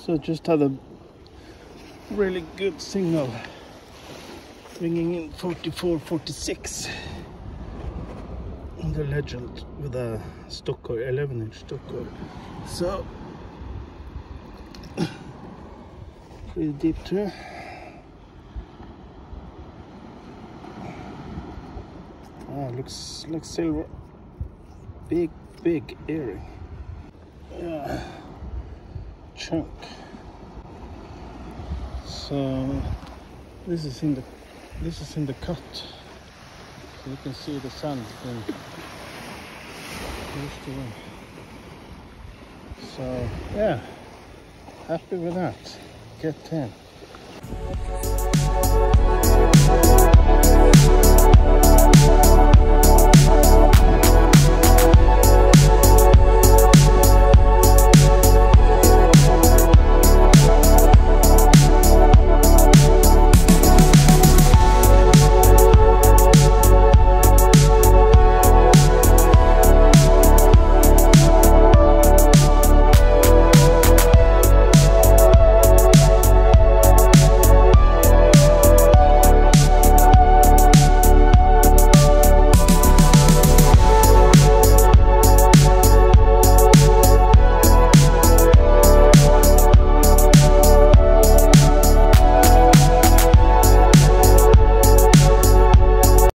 So just had a really good signal, bringing in 44-46 on the legend with a stock coil, 11-inch stock coil. So pretty deep too. Looks like silver. Big earring. Yeah, chunk. So this is in the cut. So you can see the sand being pushed away. So yeah, happy with that. Get 10.